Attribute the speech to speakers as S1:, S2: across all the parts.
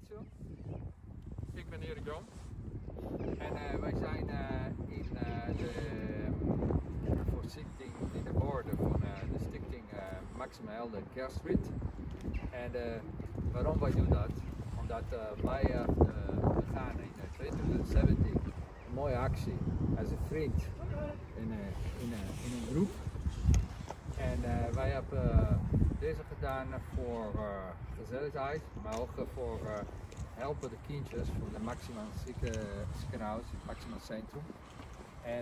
S1: Maurizio. Ik ben Erik Jan. En wij zijn in de voorzichting in de orde van de stichting Maxima Helder Kerstrit. En waarom wij doen dat? Omdat wij gaan in 2017 een mooie actie als een vriend in een groep. En wij hebben deze gedaan voor gezelligheid, maar ook voor helpen de kindjes van de Maxima ziekenhuis, het Maxima Centrum. En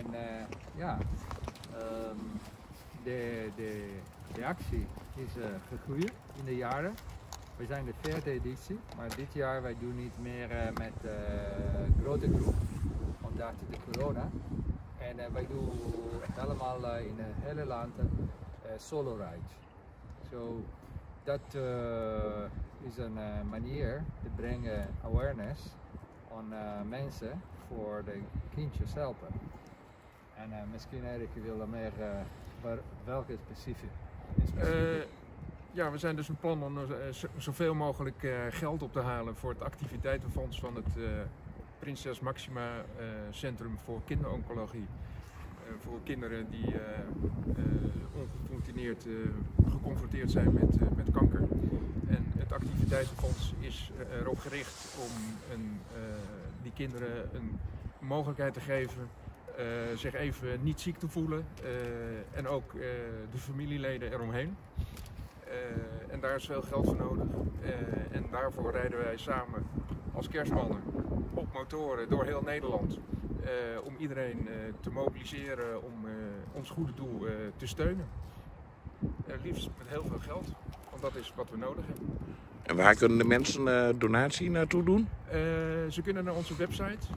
S1: de actie is gegroeid in de jaren. We zijn de 4e editie, maar dit jaar wij doen niet meer met grote groep, omdat de corona. En wij doen allemaal in het hele land solo rides. So, dat is een manier te brengen awareness aan mensen voor de kindjes helpen. En misschien Erik wil meer welke specifiek?
S2: Ja, we zijn dus een plan om zoveel mogelijk geld op te halen voor het activiteitenfonds van het Prinses Maxima Centrum voor Kinderoncologie. Voor kinderen die ongecontineerd geconfronteerd zijn met kanker. En het activiteitenfonds is erop gericht om die kinderen een mogelijkheid te geven zich even niet ziek te voelen en ook de familieleden eromheen. En daar is veel geld voor nodig. En daarvoor rijden wij samen als kerstmannen op motoren door heel Nederland. Om iedereen te mobiliseren om ons goede doel te steunen. Liefst met heel veel geld, want dat is wat we nodig hebben.
S3: En waar kunnen de mensen donatie naartoe doen?
S2: Ze kunnen naar onze website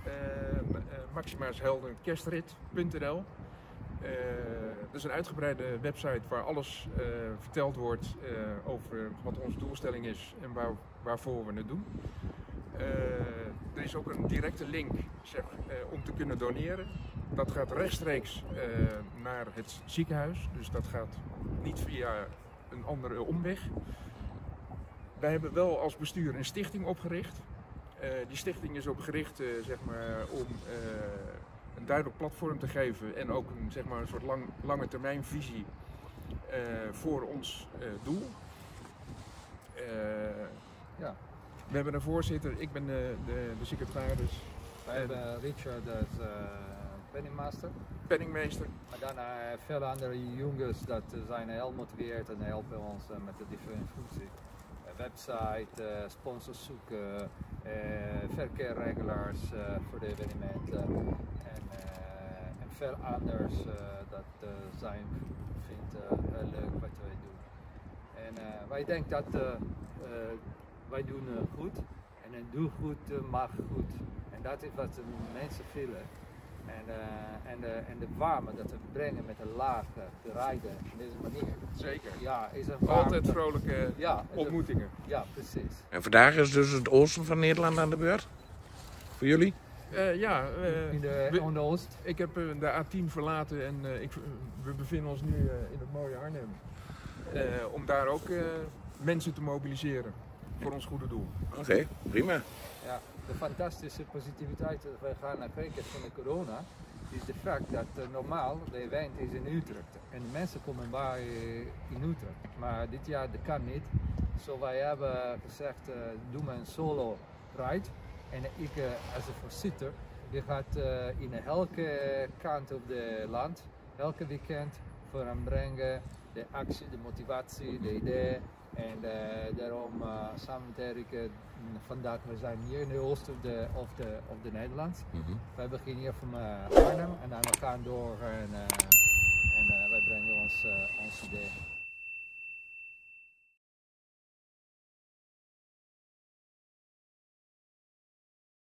S2: maximahelderkerstrit.nl. Dat is een uitgebreide website waar alles verteld wordt over wat onze doelstelling is en waarvoor we het doen. Er is ook een directe link om te kunnen doneren. Dat gaat rechtstreeks naar het ziekenhuis, dus dat gaat niet via een andere omweg. Wij hebben wel als bestuur een stichting opgericht. Die stichting is op gericht om een duidelijk platform te geven en ook een soort lange termijn visie voor ons doel.
S1: Ja.
S2: We hebben een voorzitter, ik ben de secretaris.
S1: Wij hebben Richard als
S2: penningmeester.
S1: Maar daarna veel andere jongens dat zijn heel motiveerd en helpen ons met de differente functie. Website, sponsors zoeken, verkeerregelaars voor de evenementen en veel anders dat zijn vindt heel leuk wat wij doen. En wij denken dat wij doen goed en een doel goed mag goed. En dat is wat de mensen willen. En de warmte dat we brengen met een laag te rijden op deze manier.
S2: Zeker.
S1: Ja, is een warmte.
S2: Altijd vrolijke ontmoetingen.
S1: Ja, precies.
S3: En vandaag is dus het oosten van Nederland aan de beurt? Voor jullie?
S1: In de oost.
S2: Ik heb de A10 verlaten en we bevinden ons nu in het mooie Arnhem. Om daar ook mensen te mobiliseren voor ons goede doel.
S3: Oké, prima.
S1: Ja, de fantastische positiviteit dat wij gaan naar kijken van de corona is de feit dat normaal de event is in Utrecht en de mensen komen bij in Utrecht, maar dit jaar dat kan niet. Zo wij hebben gezegd doen we een solo ride en ik als een voorzitter die gaat in elke kant op het land, elke weekend voor hem brengen de actie, de motivatie, de idee. En daarom samen met Erik, vandaag we zijn hier in de oosten of de Nederland. Wij beginnen hier van Arnhem en dan we gaan door en wij brengen ons idee.